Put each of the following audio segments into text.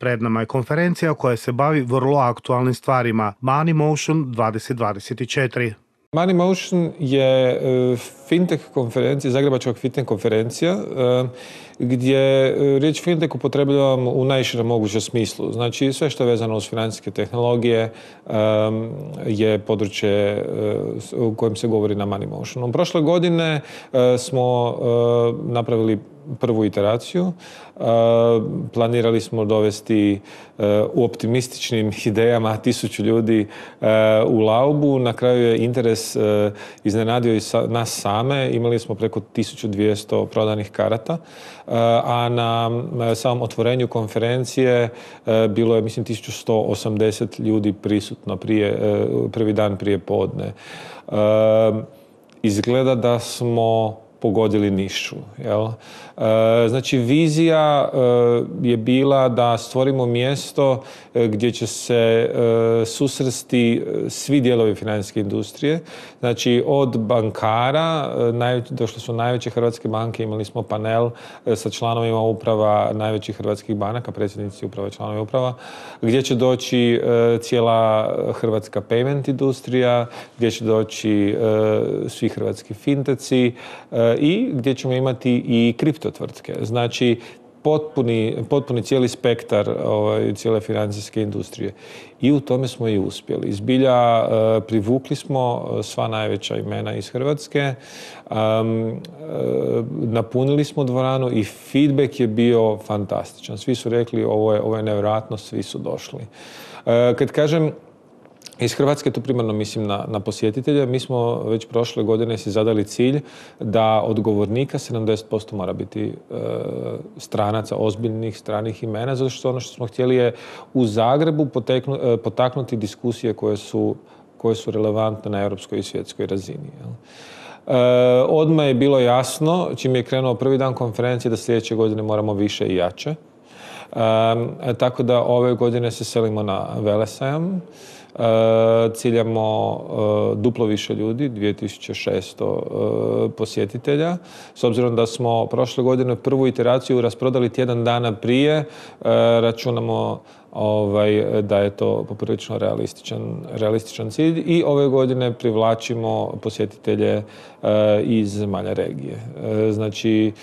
Pred nama je konferencija koja se bavi vrlo aktualnim stvarima, Money Motion 2024. Money Motion je fintech konferencija, zagrebačka fintech konferencija, gdje riječ fintech upotrebljavam u najširem mogućem smislu. Znači sve što je vezano uz financijske tehnologije je područje u kojem se govori na Money Motionu. Prošle godine smo napravili prvu iteraciju. Planirali smo dovesti u optimističnim idejama 1000 ljudi u Laubu. Na kraju je interes iznenadio i nas same. Imali smo preko 1200 prodanih karata. A na samom otvorenju konferencije bilo je, mislim, 1180 ljudi prisutno prvi dan prije podne. Izgleda da smo pogodili nišu. Jel? Znači, vizija je bila da stvorimo mjesto gdje će se susresti svi dijelovi financijske industrije. Znači, od bankara, došle su najveće hrvatske banke, imali smo panel sa članovima uprava najvećih hrvatskih banaka, predsjednici uprava i članovi uprava, gdje će doći cijela hrvatska payment industrija, gdje će doći svi hrvatski finteci i gdje ćemo imati i kripto tvrtke. Znači, potpuni cijeli spektar cijele financijske industrije. I u tome smo i uspjeli. Zbilja privukli smo sva najveća imena iz Hrvatske, napunili smo dvoranu i feedback je bio fantastičan. Svi su rekli ovo je nevjerojatno, svi su došli. Kad kažem iz Hrvatske, tu primarno mislim na posjetitelje. Mi smo već prošle godine si zadali cilj da od govornika 70% mora biti stranaca, ozbiljnih stranih imena, zato što ono što smo htjeli je u Zagrebu potaknuti diskusije koje su relevantne na europskoj i svjetskoj razini. Odmah je bilo jasno, čim je krenuo prvi dan konferencije, da sljedeće godine moramo više i jače. Tako da ove godine se selimo na Velesajam. Ciljamo duplo više ljudi, 2600 posjetitelja. S obzirom da smo prošle godine prvu iteraciju rasprodali tjedan dana prije, računamo da je to poprilično realističan cilj i ove godine privlačimo posjetitelje iz zemalja regije. Znači,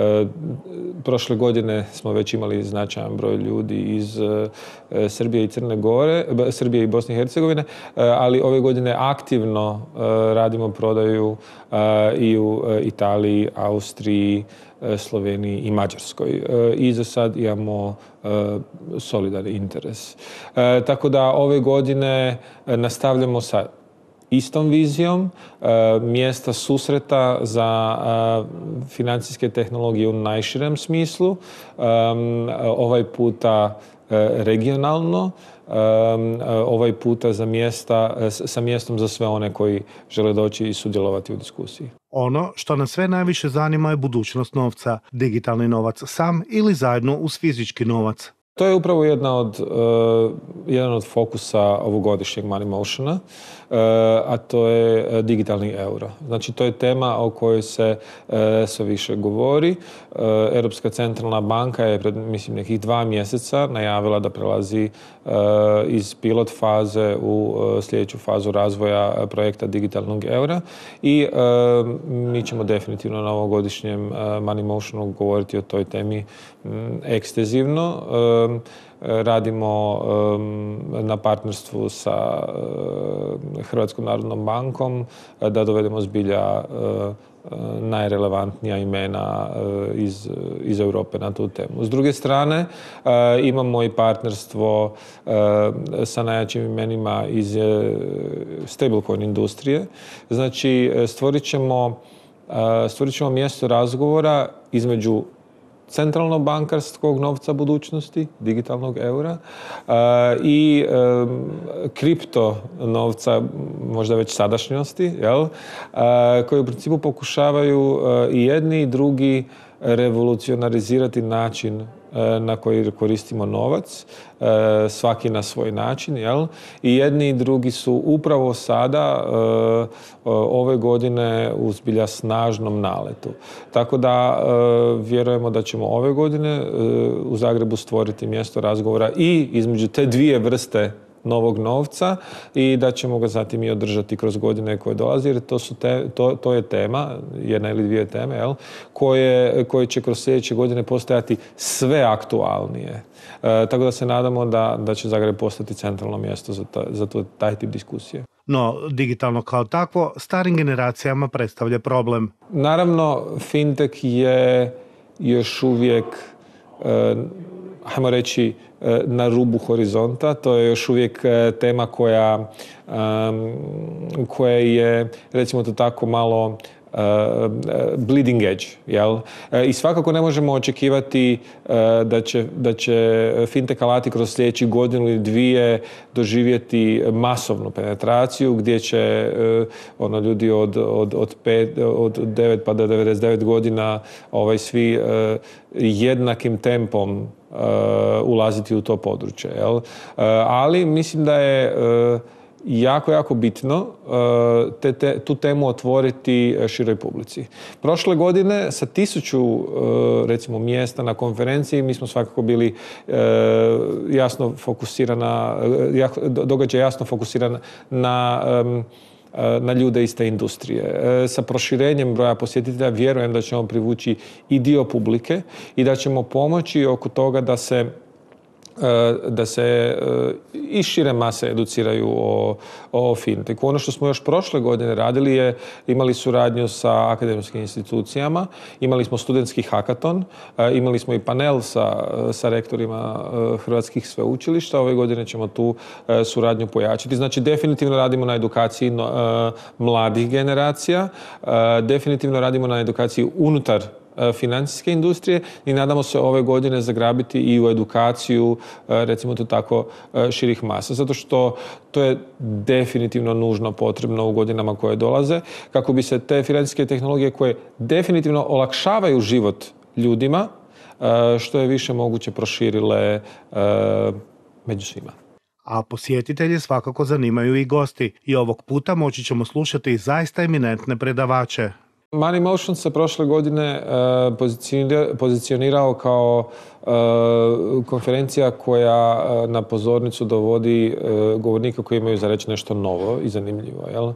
prošle godine smo već imali značajan broj ljudi iz Srbije i Crne Gore, Srbije i Bosne i Hercegovine, ali ove godine aktivno radimo prodaju i u Italiji, Austriji, Sloveniji i Mađarskoj. I za sad imamo solidan interes. Tako da ove godine nastavljamo sa istom vizijom, mjesta susreta za financijske tehnologije u najširem smislu, ovaj puta regionalno, ovaj puta sa mjestom za sve one koji žele doći i sudjelovati u diskusiji. Ono što nas sve najviše zanima je budućnost novca, digitalni novac sam ili zajedno uz fizički novac. To je upravo jedan od fokusa ovogodišnjeg Money Motiona, a to je digitalni euro. Znači, to je tema o kojoj se sve više govori. Europska centralna banka je pred, mislim, nekih 2 mjeseca najavila da prelazi iz pilot faze u sljedeću fazu razvoja projekta digitalnog eura i mi ćemo definitivno na ovogodišnjem Money Motionu govoriti o toj temi ekstenzivno. Radimo na partnerstvu sa Hrvatskom narodnom bankom da dovedemo zbilja najrelevantnija imena iz Europe na tu temu. S druge strane, imamo i partnerstvo sa najjačim imenima iz stablecoin industrije. Znači, stvorit ćemo mjesto razgovora između centralnog bankarskog novca budućnosti, digitalnog eura, i kripto novca, možda već sadašnjosti, koji u principu pokušavaju i jedni i drugi revolucionarizirati način na koji koristimo novac, svaki na svoj način, jel? I jedni i drugi su upravo sada, ove godine, u zbilja snažnom naletu. Tako da vjerujemo da ćemo ove godine u Zagrebu stvoriti mjesto razgovora i između te dvije vrste novog novca i da ćemo ga zatim i održati kroz godine koje dolazi, jer to je tema, jedna ili dvije teme, jel, koje će kroz sljedeće godine postajati sve aktualnije. Tako da se nadamo da će Zagreb postati centralno mjesto za taj tip diskusije. No, digitalno kao takvo starim generacijama predstavlja problem. Naravno, fintech je još uvijek, hajmo reći, na rubu horizonta. To je još uvijek tema koja je, recimo to tako, malo bleeding edge, jel? I svakako ne možemo očekivati da će fintech alati kroz sljedećih godinu ili dvije doživjeti masovnu penetraciju gdje će ljudi od 9 pa do 99 godina svi jednakim tempom ulaziti u to područje, jel? Ali mislim da je jako bitno tu temu otvoriti široj publici. Prošle godine sa 1000 recimo mjesta na konferenciji mi smo svakako bili jasno fokusirana, događaj jasno fokusiran na ljude iz te industrije. Sa proširenjem broja posjetitelja vjerujem da ćemo privući i dio publike i da ćemo pomoći oko toga da se i šire mase educiraju o fintechu. Ono što smo još prošle godine radili je imali suradnju sa akademskim institucijama, imali smo studentski hakaton, imali smo i panel sa rektorima hrvatskih sveučilišta. Ove godine ćemo tu suradnju pojačati. Znači, definitivno radimo na edukaciji mladih generacija, definitivno radimo na edukaciji unutar financijske industrije i nadamo se ove godine zagrabiti i u edukaciju, recimo to tako, širih masa. Zato što to je definitivno nužno potrebno u godinama koje dolaze, kako bi se te financijske tehnologije koje definitivno olakšavaju život ljudima, što je više moguće proširile među svima. A posjetitelje svakako zanimaju i gosti. I ovog puta moći ćemo slušati zaista eminentne predavače. Money Motion se prošle godine pozicionirao kao konferencija koja na pozornicu dovodi govornike koji imaju za reći nešto novo i zanimljivo. Jel?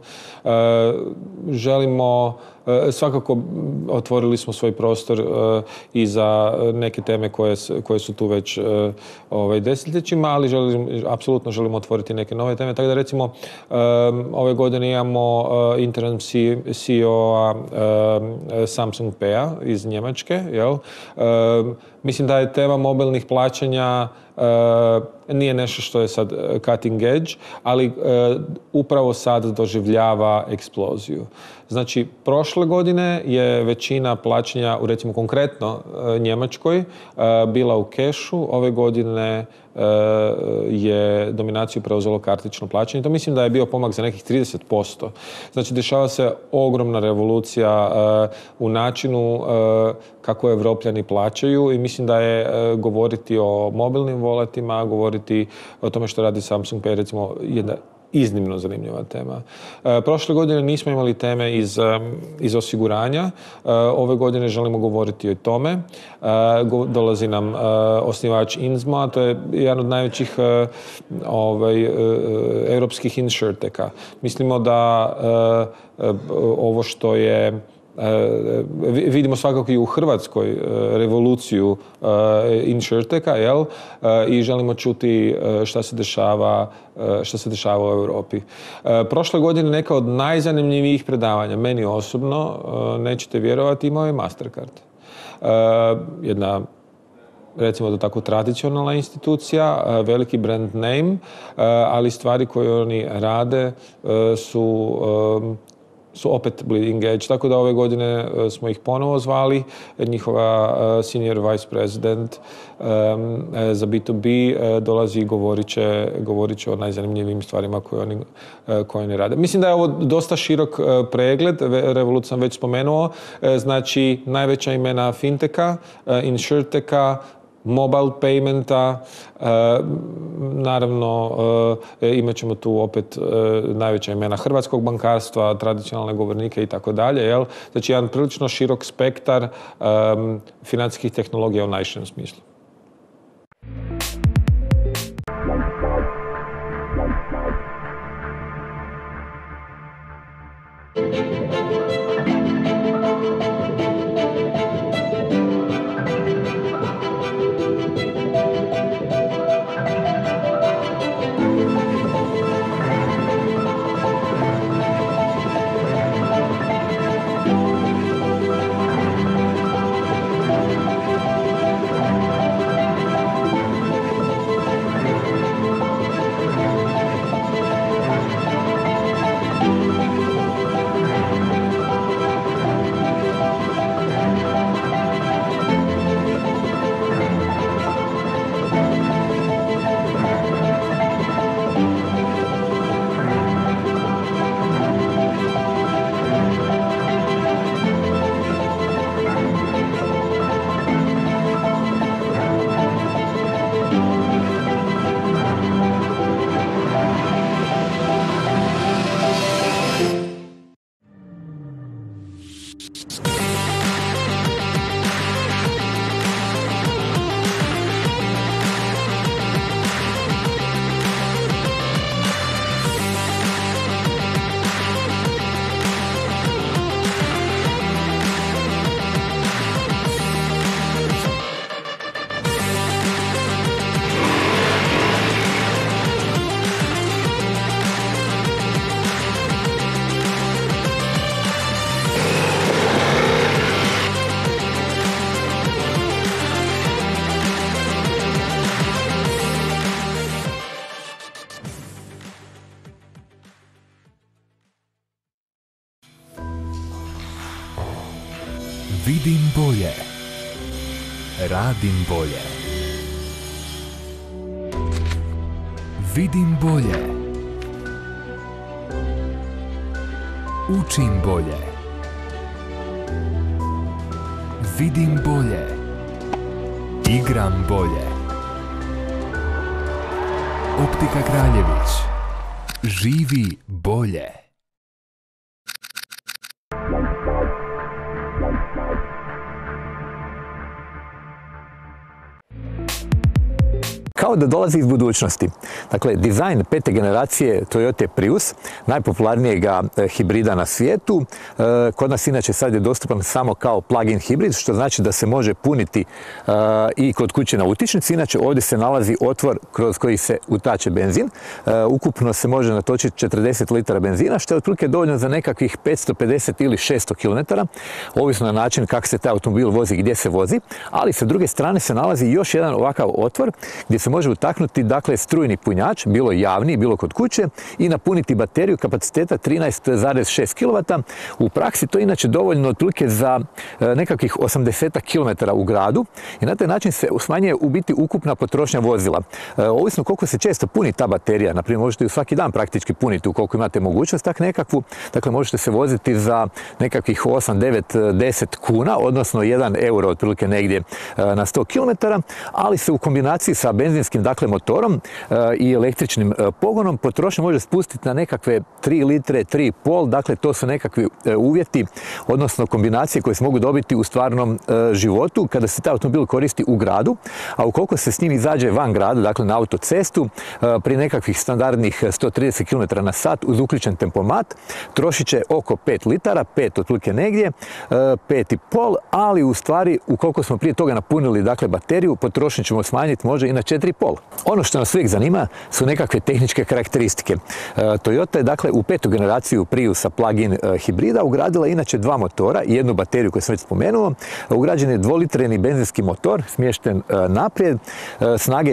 Želimo, svakako otvorili smo svoj prostor i za neke teme koje su tu već desetljećima, ali apsolutno želimo otvoriti neke nove teme. Tako da recimo ove godine imamo interim CEO-a Samsung Pay-a iz Njemačke. Jel? Mislim da je tema mobilnih plaćanja nije nešto što je sad cutting edge, ali upravo sad doživljava eksploziju. Znači, prošle godine je većina plaćanja, recimo konkretno Njemačkoj, bila u kešu. Ove godine je dominaciju preuzelo kartično plaćanje. To mislim da je bio pomak za nekih 30%. Znači, dešava se ogromna revolucija u načinu kako Evropljani plaćaju i mislim da je govoriti o mobilnim voletima, govoriti o tome što radi Samsung Pay, recimo, jedna iznimno zanimljiva tema. Prošle godine nismo imali teme iz osiguranja. Ove godine želimo govoriti o tome. Dolazi nam osnivač Inzma, to je jedan od najvećih europskih insurteka. Mislimo da ovo što je vidimo svakako i u Hrvatskoj revoluciju insurteka, jel? I želimo čuti šta se dešava u Europi. Prošle godine neka od najzanimljivijih predavanja, meni osobno, nećete vjerovati, imao je Mastercard. Jedna, recimo da tako, tradicionalna institucija, veliki brand name, ali stvari koje oni rade su opet bleeding edge, tako da ove godine smo ih ponovo zvali. Njihova senior vice president za B2B dolazi i govorit će o najzanimljivijim stvarima koje oni rade. Mislim da je ovo dosta širok pregled, Revolut sam već spomenuo, znači najveća imena fintecha, insurteka, mobile paymenta, naravno imat ćemo tu opet najveća imena hrvatskog bankarstva, tradicionalne govornike i tako dalje. Znači jedan prilično širok spektar financijskih tehnologija u najširem smislu. Vidim bolje. Radim bolje. Vidim bolje. Učim bolje. Vidim bolje. Igram bolje. Optika Kraljević. Živi bolje. Kao da dolazi iz budućnosti. Dakle, dizajn 5. generacije Toyota Prius, najpopularnijega hibrida na svijetu. Kod nas inače sad je dostupan samo kao plug-in hibrid, što znači da se može puniti i kod kuće na utičnici. Inače, ovdje se nalazi otvor kroz koji se utače benzin. Ukupno se može natočiti 40 litara benzina, što je otprilike dovoljno za nekakvih 550 ili 600 km, ovisno na način kako se taj automobil vozi, gdje se vozi. Ali sa druge strane se nalazi još jedan ovakav otvor gdje se može utaknuti, dakle, strujni punjač, bilo javni, bilo kod kuće, i napuniti bateriju kapaciteta 13,6 kW. U praksi to je inače dovoljno otprilike za nekakvih 80 km u gradu i na taj način se smanjuje u biti ukupna potrošnja vozila. Ovisno koliko se često puni ta baterija, naprimjer možete ju svaki dan praktički puniti ukoliko imate mogućnost tak nekakvu, dakle možete se voziti za nekakvih 8, 9, 10 kuna, odnosno 1 euro otprilike negdje na 100 km, ali se u kombinaciji sa benzinskim, dakle, motorom i električnim pogonom potrošnja može spustiti na nekakve 3 litre, 3,5, dakle to su nekakvi uvjeti, odnosno kombinacije koje se mogu dobiti u stvarnom životu kada se taj automobil koristi u gradu, a ukoliko se s njim izađe van grada, dakle na autocestu, pri nekakvih standardnih 130 km na sat uz uključen tempomat, trošit će oko 5 litara, 5 otprilike negdje, 5,5, ali u stvari ukoliko smo prije toga napunili, dakle, bateriju, potrošnju ćemo smanjiti može i na 4,5. Ono što nas uvijek zanima su nekakve tehničke karakteristike. Toyota je, dakle, u 5. generaciju Priusa plug-in hibrida ugradila inače 2 motora i jednu bateriju koju sam već spomenuo. Ugrađen je 2-litreni benzinski motor smješten naprijed, snage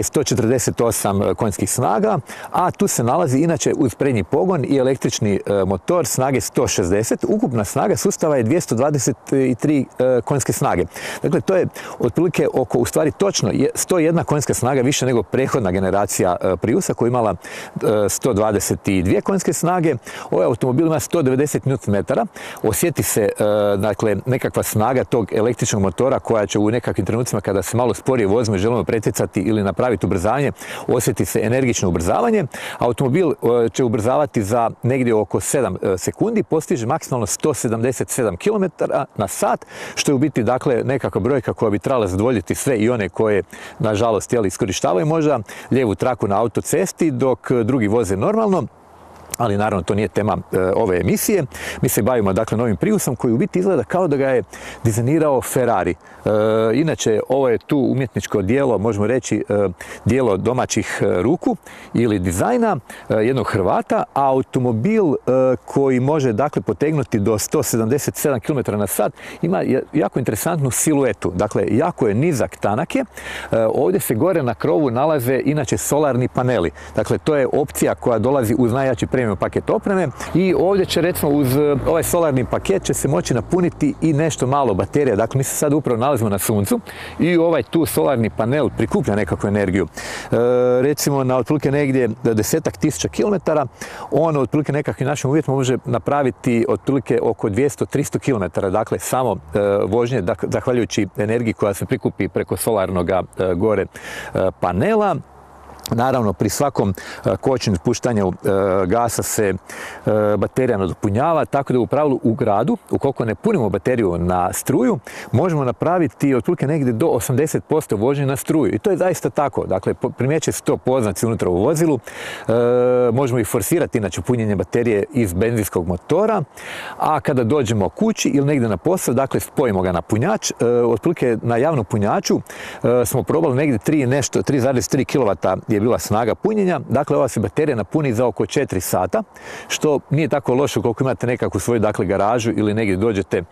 148 konjskih snaga, a tu se nalazi inače uz prednji pogon i električni motor snage 160. Ukupna snaga sustava je 223 konjske snage. Dakle, to je otprilike oko, u stvari točno, 101 konjska snaga više više nego prethodna generacija Priusa koja je imala 122 konjske snage. Ovaj automobil ima 190 Nm. Osjeti se dakle, nekakva snaga tog električnog motora koja će u nekakvim trenucima kada se malo sporije vozimo i želimo pretjecati ili napraviti ubrzavanje, osjeti se energično ubrzavanje. Automobil će ubrzavati za negdje oko 7 sekundi, postiže maksimalno 177 km na sat, što je u biti dakle, nekakva brojka koja bi trebala zadovoljiti sve i one koje, nažalost, iskorištavaju možda lijevu traku na autocesti dok drugi voze normalno. Ali naravno to nije tema ove emisije. Mi se bavimo dakle novim Priusom koji u biti izgleda kao da ga je dizajnirao Ferrari. Inače ovo je tu umjetničko djelo, možemo reći djelo domaćih ruku ili dizajna jednog Hrvata, a automobil koji može dakle potegnuti do 177 km na sat ima jako interesantnu siluetu. Dakle, jako je nizak, tanak je. Ovdje se gore na krovu nalaze inače solarni paneli. Dakle, to je opcija koja dolazi uz najjači premium paket opreme i ovdje će recimo uz ovaj solarni paket će se moći napuniti i nešto malo baterija. Dakle, mi se sad upravo nalazimo na suncu i ovaj tu solarni panel prikuplja nekakvu energiju. Recimo na otprilike negdje 10.000 km, on otprilike nekakvim našim uvjetima može napraviti otprilike oko 200-300 km. Dakle, samo vožnje, zahvaljujući energiji koja se prikupi preko solarnog gore panela. Naravno, pri svakom kočenju spuštanju gasa se baterija nadopunjava, tako da u pravilu u gradu, ukoliko ne punimo bateriju na struju, možemo napraviti otprilike negdje do 80% vožnje na struju. I to je zaista tako. Dakle, primjeće se to poznaci unutra u vozilu. Možemo i forsirati inače punjenje baterije iz benzinskog motora, a kada dođemo kući ili negdje na posao, dakle, spojimo ga na punjač. Otprilike na javnom punjaču smo probali negdje 3,3 kW je bila snaga punjenja. Dakle, ova se baterija napuni za oko 4 sata, što nije tako loše koliko imate nekakvu svoju dakle, garažu ili negdje dođete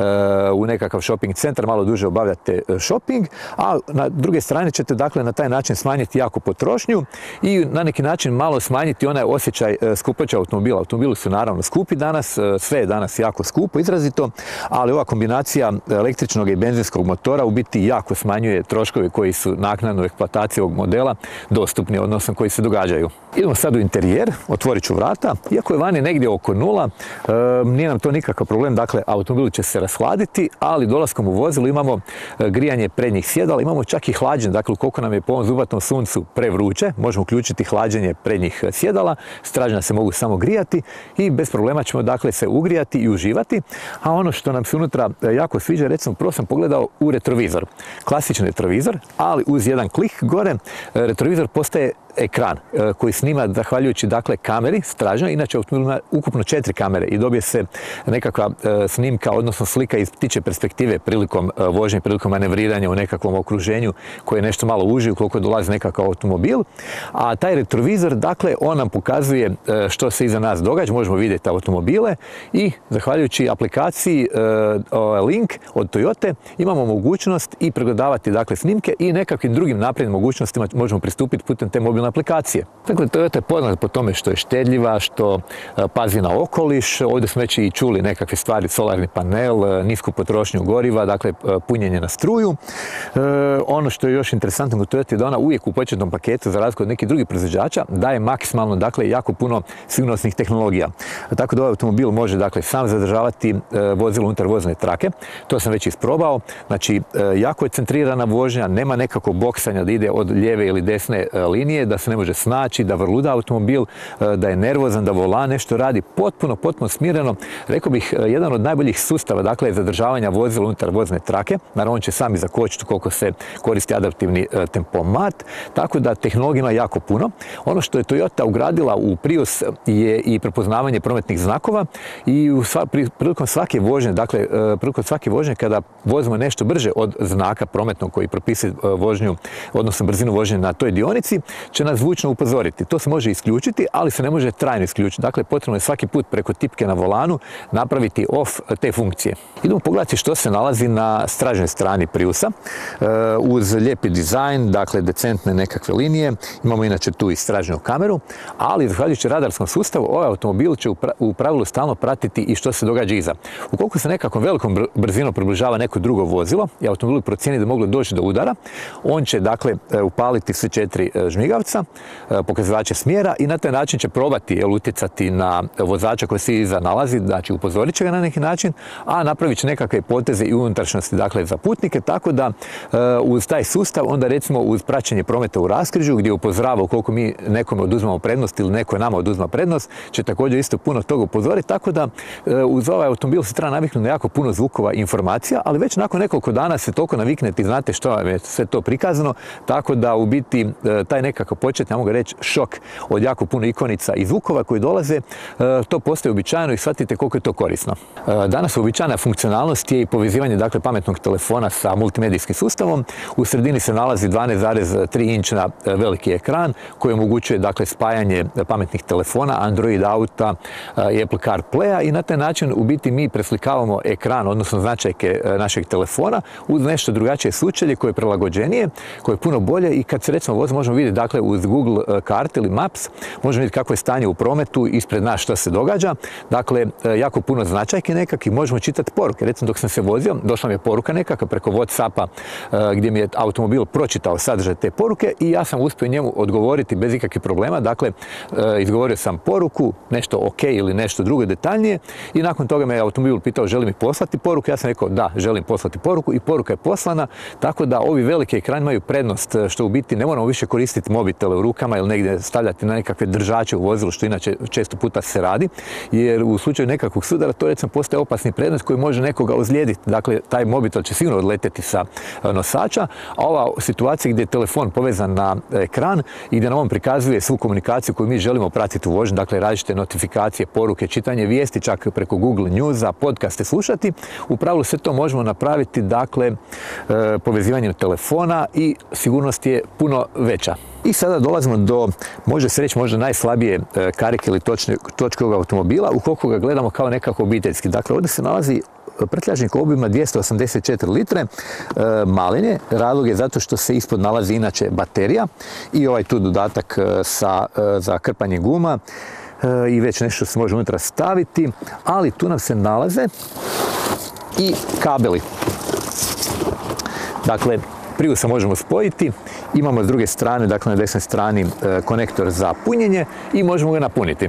u nekakav shopping centar, malo duže obavljate shopping, a na druge strane ćete dakle, na taj način smanjiti jako potrošnju i na neki način malo smanjiti onaj osjećaj skupoća automobila. Automobili su naravno skupi danas, sve je danas jako skupo, izrazito, ali ova kombinacija električnog i benzinskog motora u biti jako smanjuje troškovi koji su naknadno u eksploataciji ovog modela dostupni, odnosno koji se događaju. Idemo sad u interijer, otvorit ću vrata. Iako je vani negdje oko 0, nije nam to nikakav problem, dakle automobil će se rashladiti, ali dolaskom u vozilu imamo grijanje prednjih sjedala, imamo čak i hlađenje, dakle ukoliko nam je po ovom zubatom suncu prevruće, možemo uključiti hlađenje prednjih sjedala, stražnja se mogu samo grijati i bez problema ćemo dakle se ugrijati i uživati. A ono što nam se unutra jako sviđa, recimo prvo sam pogledao u retrovizor. Klasičan retrovizor, ali uz jedan klik gore, retrovizor postaje ekran koji snima zahvaljujući dakle kameri stražnja, inače automobil ima ukupno 4 kamere i dobije se nekakva snimka, odnosno slika iz ptičje perspektive prilikom vožnje, prilikom manevriranja u nekakvom okruženju koje je nešto malo uži ukoliko dolazi nekakav automobil. A taj retrovizor, dakle, on nam pokazuje što se iza nas događa, možemo vidjeti automobile i zahvaljujući aplikaciji Link od Toyote imamo mogućnost i pregledavati dakle snimke i nekakvim drugim naprednim mogućnostima možemo pristupiti putem te mobilne aplikacije. Dakle, Toyota je poznat po tome što je štedljiva, što pazi na okoliš. Ovdje smo već i čuli nekakve stvari, solarni panel, nisku potrošnju goriva, dakle punjenje na struju. Ono što je još interesantno u Toyota je da ona uvijek u početnom paketu, za razliku od nekih drugih proizvođača, daje maksimalno, dakle, jako puno sigurnosnih tehnologija. Tako da ovaj automobil može, dakle, sam zadržavati vozilo unutar vozne trake. To sam već isprobao. Znači, jako je centrirana vožnja, nema nekakvog boksanja da ide od lijeve ili desne linije, da se ne može snaći, da vrluda automobil, da je nervozan, da volan nešto radi potpuno smireno. Rekao bih, jedan od najboljih sustava, dakle, zadržavanja vozila unutar vozne trake. Naravno, on će sami zakočiti koliko se koristi adaptivni tempomat, tako da tehnologija ima jako puno. Ono što je Toyota ugradila u Prius je i prepoznavanje prometnih znakova i prilikom svake vožnje, dakle, prilikom svake vožnje kada vozimo nešto brže od znaka prometnog koji propisuje vožnju, odnosno brzinu vožnje na toj dionici, će nas zvučno upozoriti. To se može isključiti, ali se ne može trajno isključiti. Dakle, potrebno je svaki put preko tipke na volanu napraviti off te funkcije. Idemo pogledati što se nalazi na stražnjoj strani Priusa. Uz lijepi dizajn, dakle decentne nekakve linije, imamo inače tu i stražnju kameru, ali zahvaljujući radarskom sustavu ovaj automobil će u pravilu stalno pratiti i što se događa iza. Ukoliko se nekakvom velikom brzinom približava neko drugo vozilo i automobil procijeni da moglo doći do udara, on će dakle upaliti sve 4 žmigavca, pokazivače smjera i na taj način će probati utjecati na vozača koji se iza nalazi, znači upozorit će ga na neki način, a napravit će nekakve poteze i unutrašnjosti dakle za putnike, tako da uz taj sustav onda recimo uz praćenje prometa u raskrižju gdje upozorava ukoliko mi nekome oduzmamo prednost ili neko nama oduzma prednost, će također isto puno toga upozoriti, tako da uz ovaj automobil se treba naviknuti na jako puno zvukova i informacija, ali već nakon nekoliko dana se toliko naviknete i znate što vam je sve to prikazano, tako da u biti taj nekakav početni, ja mogu reći, šok od jako puno ikonica i zvukova koji dolaze, to postaje uobičajeno i shvatite koliko je to korisno. Danas uobičajena funkcionalnost je i povezivanje dakle pametnog telefona sa multimedijskim sustavom. U sredini se nalazi 12,3 inčna veliki ekran koji omogućuje dakle spajanje pametnih telefona, Android auta i Apple CarPlaya i na taj način u biti mi preslikavamo ekran, odnosno značajke našeg telefona uz nešto drugačije sučelje koje je prilagođenije, koje je puno bolje i kad se recimo vozimo možemo vidjeti dakle uz Google karte ili Maps, možemo vidjeti kakvo je stanje u prometu, ispred nas što se događa, dakle jako puno značajke nekakvih, možemo čitati poruke. Recimo dok sam se vozio, došla mi je poruka nekakva preko WhatsAppa gdje mi je automobil pročitao sadržaj te poruke i ja sam uspio njemu odgovoriti bez ikakvih problema, dakle izgovorio sam poruku, nešto ok ili nešto drugo detaljnije i nakon toga me automobil pitao želi mi poslati poruku, ja sam rekao da, želim poslati poruku i poruka je poslana, tako da ovi veliki ekrani imaju prednost što u biti ne moramo više koristiti mobitele u rukama ili negdje stavljati na nekakve držače u vozilu, što inače često puta se radi, jer u slučaju nekakvog sudara to recimo postaje opasni predmet koji može nekoga ozlijediti. Dakle, taj mobitel će sigurno odleteti sa nosača, a ova situacija gdje je telefon povezan na ekran i gdje nam on prikazuje svu komunikaciju koju mi želimo pratiti u vožnji, dakle različite notifikacije, poruke, čitanje vijesti, čak preko Google Newsa, podcaste slušati, u pravilu sve to možemo napraviti dakle povezivanjem telefona i sigurnost je puno veća. I sada dolazimo do, može se reći, možda najslabije karike ili točke ovog automobila, ukoliko ga gledamo kao nekako obiteljski. Dakle, ovdje se nalazi prtljažnik obujma 284 litre, malen je, razlog je zato što se ispod nalazi inače baterija i ovaj tu dodatak za krpanje guma i već nešto se može unutra staviti, ali tu nam se nalaze i kabeli. Dakle, Priusa možemo spojiti, imamo s druge strane, dakle na desnoj strani konektor za punjenje i možemo ga napuniti.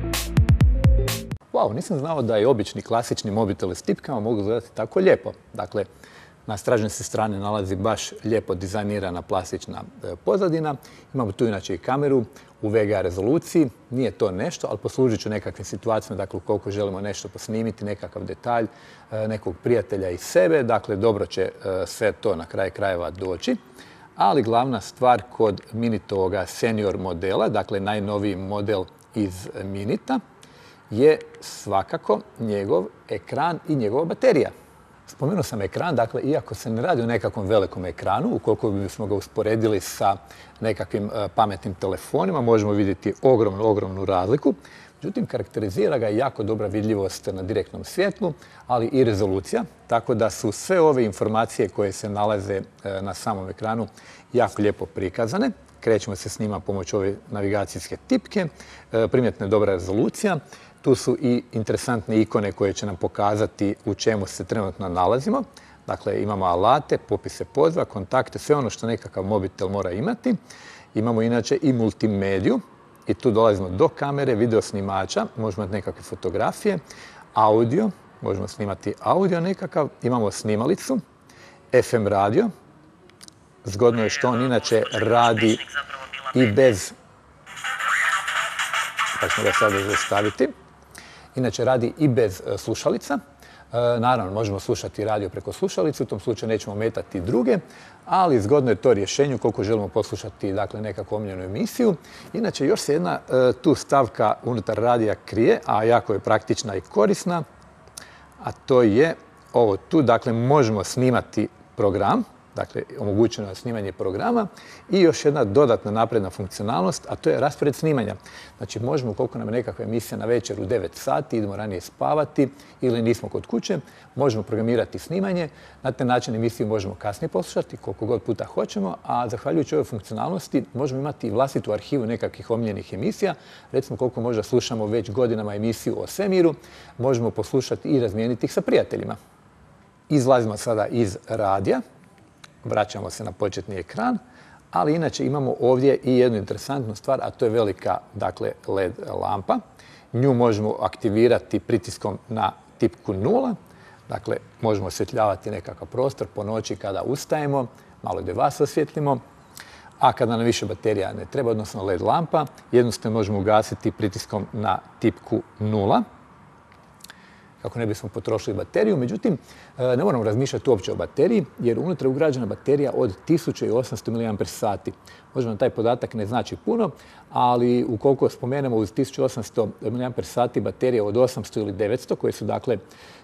Wow, nisam znao da je obični klasični mobitel s tipkama mogu izgledati tako lijepo. Dakle, na stražnjoj se strane nalazi baš lijepo dizajnirana plastična pozadina. Imamo tu inače i kameru u VGA rezoluciji. Nije to nešto, ali poslužit ću nekakvim situacijama, dakle ukoliko želimo nešto posnimiti, nekakav detalj, nekog prijatelja i sebe, dakle dobro će sve to na kraju krajeva doći. Ali glavna stvar kod Minitovoga senior modela, dakle najnoviji model iz Minita, je svakako njegov ekran i njegova baterija. Spomenuo sam ekran, dakle, iako se ne radi o nekakvom velikom ekranu, ukoliko bismo ga usporedili sa nekakvim pametnim telefonima, možemo vidjeti ogromnu razliku. Međutim, karakterizira ga jako dobra vidljivost na direktnom svjetlu, ali i rezolucija, tako da su sve ove informacije koje se nalaze na samom ekranu jako lijepo prikazane. Krećemo se s njima pomoću ove navigacijske tipke, primjetna je dobra rezolucija. Tu su i interesantne ikone koje će nam pokazati u čemu se trenutno nalazimo. Dakle, imamo alate, popise poziva, kontakte, sve ono što nekakav mobitel mora imati. Imamo inače i multimediju i tu dolazimo do kamere, video snimača, možemo imati nekakve fotografije, audio, možemo snimati audio nekakav, imamo snimalicu, FM radio. Zgodno je što on inače radi i bez, pa ćemo ga sada zaustaviti. Inače radi i bez slušalica. Naravno, možemo slušati radio preko slušalice, u tom slučaju nećemo ometati druge, ali zgodno je to rješenje ukoliko želimo poslušati dakle, nekakvu omiljenu emisiju. Inače, još se jedna tu stavka unutar radija krije, a jako je praktična i korisna, a to je ovo tu. Dakle, možemo snimati program dakle omogućeno je snimanje programa i još jedna dodatna napredna funkcionalnost, a to je raspored snimanja. Znači možemo, koliko nam je nekakva emisija na večer u 9 sati, idemo ranije spavati ili nismo kod kuće, možemo programirati snimanje, na taj način emisiju možemo kasnije poslušati koliko god puta hoćemo, a zahvaljujući ovoj funkcionalnosti možemo imati i vlastitu arhivu nekakvih omiljenih emisija, recimo koliko možda slušamo već godinama emisiju o svemiru, možemo poslušati i razmijeniti ih sa prijateljima. Izlazimo sada iz radija, vraćamo se na početni ekran, ali inače imamo ovdje i jednu interesantnu stvar, a to je velika, dakle, LED lampa. Nju možemo aktivirati pritiskom na tipku 0, dakle, možemo osvjetljavati nekakav prostor po noći kada ustajemo, malo gdje vas osvjetlimo, a kada nam više baterija ne treba, odnosno LED lampa, jednostavno možemo ugasiti pritiskom na tipku 0, kako ne bismo potrošili bateriju. Međutim, ne moramo razmišljati uopće o bateriji, jer unutra je ugrađena baterija od 1800 mAh. Možda nam taj podatak ne znači puno, ali ukoliko spomenemo uz 1800 mAh baterije od 800 ili 900, koje su dakle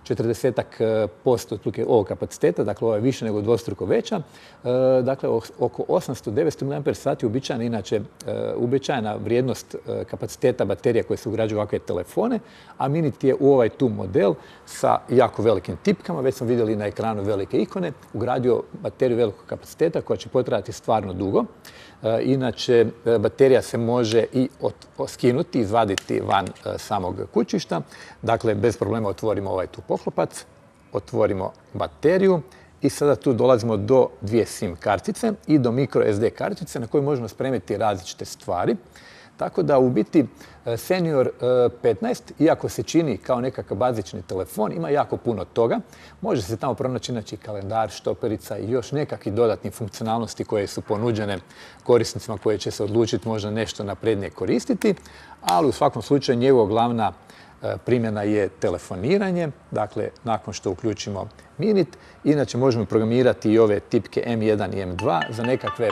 40% otprilike ovog kapaciteta, dakle ovo je više nego dvostruko veća, dakle oko 800-900 mAh inače uobičajena vrijednost kapaciteta baterija koje se ugrađuju u ovakve telefone, a Minit je u ovaj tu model sa jako velikim tipkama, već smo vidjeli na ekranu velike ikone, ugradio bateriju velikog kapaciteta koja će potrajati stvarno dugo. Inače, baterija se može i skinuti, izvaditi van samog kućišta. Dakle, bez problema otvorimo ovaj tu poklopac, otvorimo bateriju i sada tu dolazimo do 2 SIM kartice i do micro SD kartice na koju možemo spremiti različite stvari. Tako da u biti Senior 15, iako se čini kao nekakav bazični telefon, ima jako puno toga. Može se tamo pronaći inače kalendar, štoperica i još nekakvi dodatni funkcionalnosti koje su ponuđene korisnicima koje će se odlučiti možda nešto naprednije koristiti, ali u svakom slučaju njegova glavna primjena je telefoniranje, dakle nakon što uključimo Minit. Inače možemo programirati i ove tipke M1 i M2 za nekakve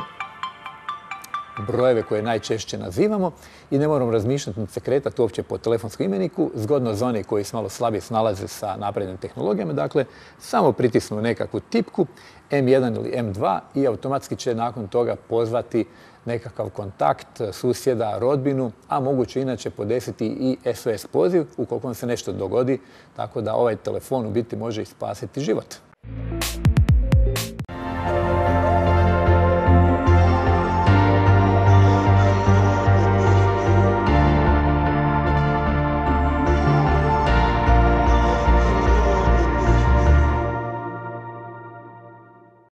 brojeve koje najčešće nazivamo i ne moramo razmišljati ni se kretati uopće po telefonskom imeniku, zgodno za one koji se malo slabije snalaze sa naprednim tehnologijama. Dakle, samo pritisnu nekakvu tipku M1 ili M2 i automatski će nakon toga pozvati nekakav kontakt, susjeda, rodbinu, a moguće inače podesiti i SOS poziv ukoliko vam se nešto dogodi, tako da ovaj telefon u biti može i spasiti život.